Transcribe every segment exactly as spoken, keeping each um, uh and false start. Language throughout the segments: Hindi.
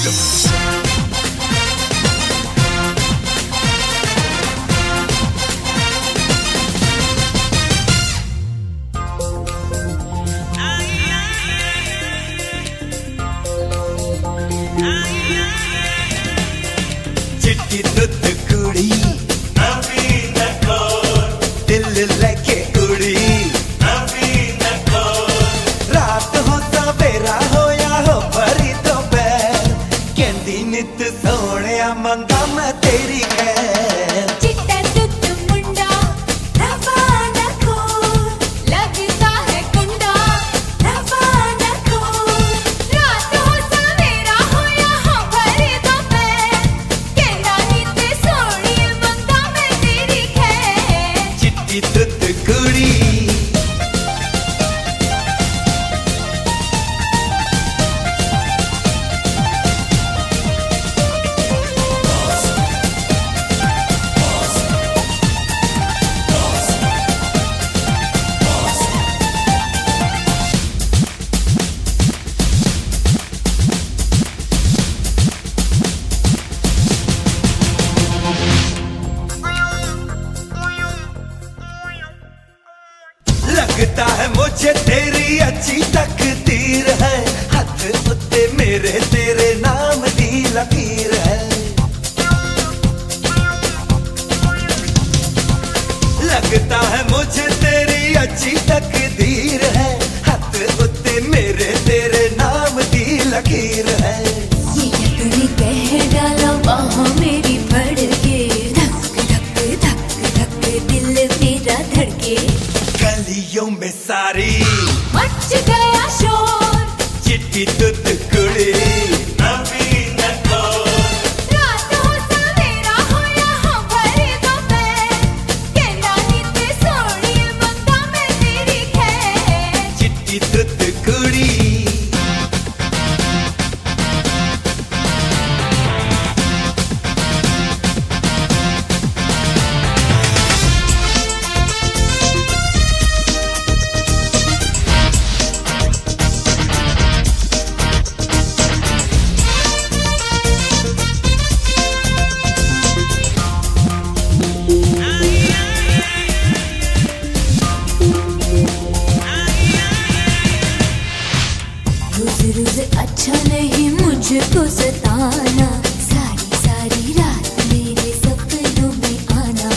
चिट्टी दुध कुड़ी नवीन कौर, दिल लेके उड़ी नवीन कौर। रात हो सवेरा हो या हो भरी दोपहर, कहंदी नित सोहणिया मंगा मैं तेरी खैर। चिट्टा दुध मुंडा रवाना खोर, लगता है कुंडा रवाना खोर। रात हो सवेरा हो या हो भरी दोपहर, कहंदा नित सोहणिया मंगा मैं तेरी खैर। चिट्टी दुध कुड़ी लगता है मुझे तेरी अच्छी तकदीर है, हाथ उत्ते मेरे तेरे नाम दी लकीर है। लगता है मुझे तेरी अच्छी तकदीर है, हाथ उत्ते मेरे तेरे नाम दी लकीर है। ये तूने कह डाला बाहों मेरी भर के, धक धक धक धक दिल मेरा धड़के। गलियों में सारी मच गया शोर, चिट्टी दुध कुड़ी नवीन कौर। रात हो सवेरा हो या हो भरी दोपहर, कहंदा नित सोहणिया मंगा मैं तेरी खैर। चिट्टी दुध कुड़ी रोज रोज अच्छा नहीं मुझको सताना, सारी सारी रात मेरे सपनों में आना।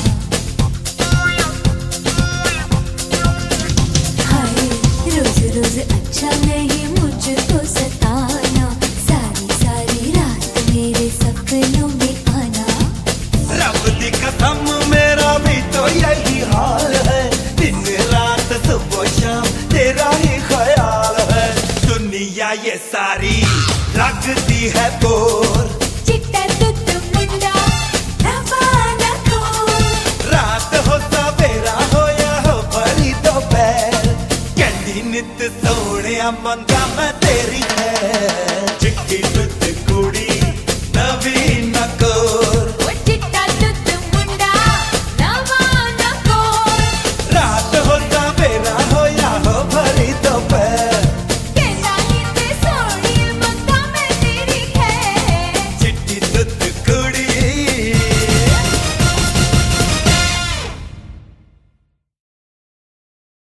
हाय रोज रोज अच्छा नहीं मुझको सताना, सारी सारी रात मेरे सपनों में आना। रब दी कसम मेरा भी तो यही हाल है, दिन रात सुबह शाम तेरा ही ख्याल है। दुनिया ये सारी लगती है बोर, चिट्टा दुध मुंडा रवाना खोर। रात हो सवेरा हो या हो भरी दोपहर, कहंदी नित सोहणिया मंगा मैं तेरी खैर। चिट्टी दुध